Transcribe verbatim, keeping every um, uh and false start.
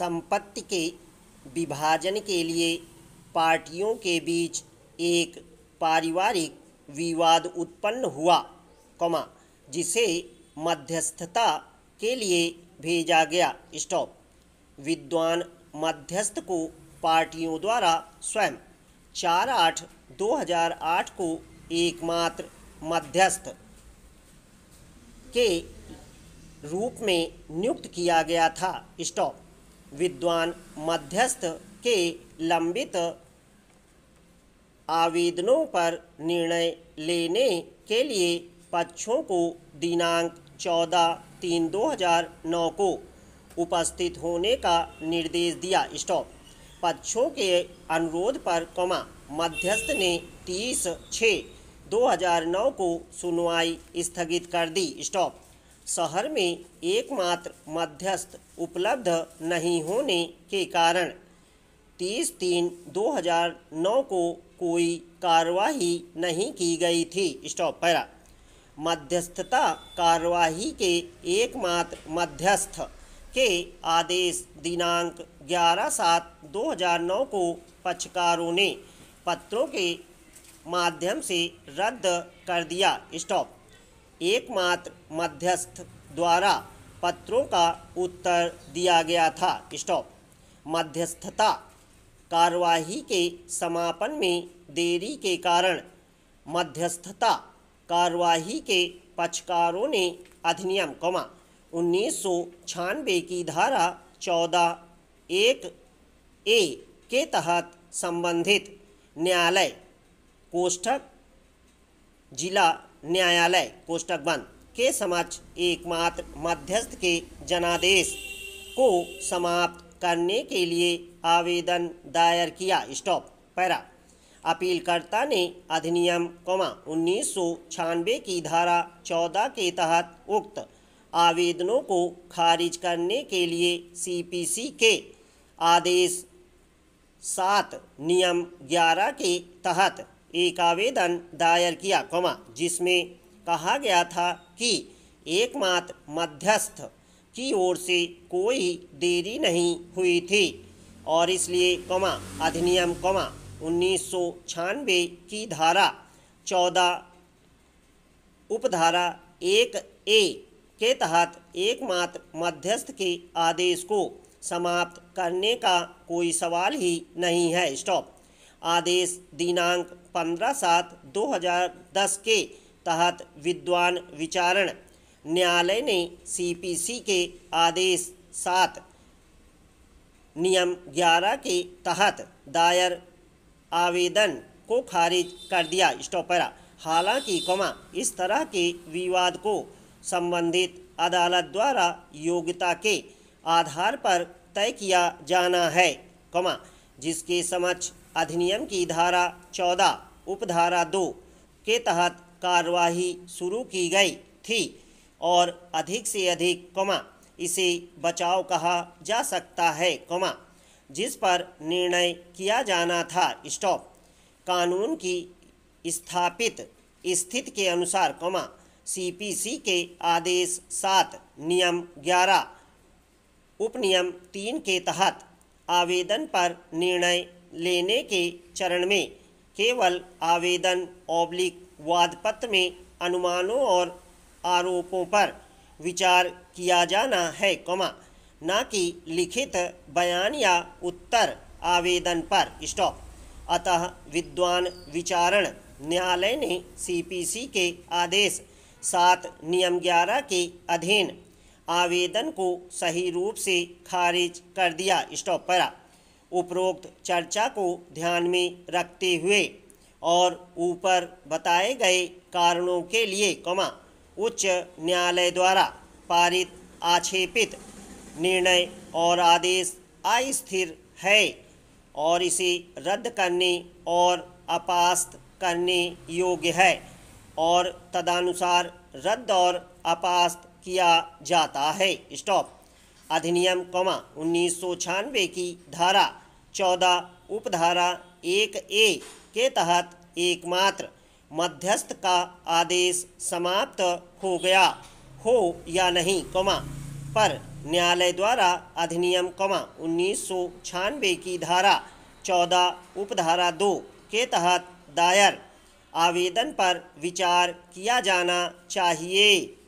संपत्ति के विभाजन के लिए पार्टियों के बीच एक पारिवारिक विवाद उत्पन्न हुआ, कॉमा जिसे मध्यस्थता के लिए भेजा गया। स्टॉप। विद्वान मध्यस्थ को पार्टियों द्वारा स्वयं चार आठ दो हज़ार आठ को एकमात्र मध्यस्थ के रूप में नियुक्त किया गया था। स्टॉप। विद्वान मध्यस्थ के लंबित आवेदनों पर निर्णय लेने के लिए पक्षों को दिनांक चौदह तीन दो हज़ार नौ को उपस्थित होने का निर्देश दिया। स्टॉप। पक्षों के अनुरोध पर कॉमा मध्यस्थ ने तीस छः दो हज़ार नौ को सुनवाई स्थगित कर दी। स्टॉप। शहर में एकमात्र मध्यस्थ उपलब्ध नहीं होने के कारण तीस तीन दो हज़ार नौ को कोई कार्यवाही नहीं की गई थी। स्टॉप। पैरा। मध्यस्थता कार्यवाही के एकमात्र मध्यस्थ के आदेश दिनांक ग्यारह सात दो हज़ार नौ को पक्षकारों ने पत्रों के माध्यम से रद्द कर दिया। स्टॉप। एकमात्र मध्यस्थ द्वारा पत्रों का उत्तर दिया गया था। स्टॉप। मध्यस्थता कार्यवाही के समापन में देरी के कारण मध्यस्थता कार्यवाही के पक्षकारों ने अधिनियम कॉमा उन्नीस सौ छियानवे की धारा चौदह एक ए के तहत संबंधित न्यायालय कोष्ठक जिला न्यायालय कोष्ठक बंद के समक्ष एकमात्र मध्यस्थ के जनादेश को समाप्त करने के लिए आवेदन दायर किया। स्टॉप। पैरा। अपीलकर्ता ने अधिनियम कॉमा उन्नीस सौ छियानवे की धारा चौदह के तहत उक्त आवेदनों को खारिज करने के लिए सीपीसी के आदेश सात नियम ग्यारह के तहत एक आवेदन दायर किया, कॉमा जिसमें कहा गया था कि एकमात्र मध्यस्थ की ओर से कोई देरी नहीं हुई थी और इसलिए कॉमा अधिनियम कॉमा उन्नीस सौ छियानवे की धारा चौदह उपधारा एक ए के तहत एकमात्र मध्यस्थ के आदेश को समाप्त करने का कोई सवाल ही नहीं है। स्टॉप। आदेश दिनांक पंद्रह सात दो हज़ार दस के तहत विद्वान विचारण न्यायालय ने सीपीसी के आदेश सात नियम ग्यारह के तहत दायर आवेदन को खारिज कर दिया। स्टॉप। पैरा। हालांकि कॉमा इस तरह के विवाद को संबंधित अदालत द्वारा योग्यता के आधार पर तय किया जाना है, कॉमा जिसके समक्ष अधिनियम की धारा चौदह उपधारा दो के तहत कार्यवाही शुरू की गई थी और अधिक से अधिक कॉमा इसे बचाव कहा जा सकता है, कॉमा जिस पर निर्णय किया जाना था। स्टॉप। कानून की स्थापित स्थिति के अनुसार कॉमा सीपीसी के आदेश सात नियम ग्यारह उपनियम तीन के तहत आवेदन पर निर्णय लेने के चरण में केवल आवेदन ऑब्लिक वादपत्र में अनुमानों और आरोपों पर विचार किया जाना है, कॉमा न कि लिखित बयान या उत्तर आवेदन पर। स्टॉप। अतः विद्वान विचारण न्यायालय ने सीपीसी के आदेश सात नियम ग्यारह के अधीन आवेदन को सही रूप से खारिज कर दिया। स्टॉप। पैरा। उपरोक्त चर्चा को ध्यान में रखते हुए और ऊपर बताए गए कारणों के लिए कॉमा उच्च न्यायालय द्वारा पारित आक्षेपित निर्णय और आदेश अस्थिर है और इसे रद्द करने और अपास्त करने योग्य है और तदनुसार रद्द और अपास्त किया जाता है। स्टॉप। अधिनियम कॉमा उन्नीस सौ छियानवे की धारा चौदह उपधारा एक ए के तहत एकमात्र मध्यस्थ का आदेश समाप्त हो गया हो या नहीं, कॉमा पर न्यायालय द्वारा अधिनियम कमा उन्नीस सौ छियानवे की धारा चौदह उपधारा दो के तहत दायर आवेदन पर विचार किया जाना चाहिए।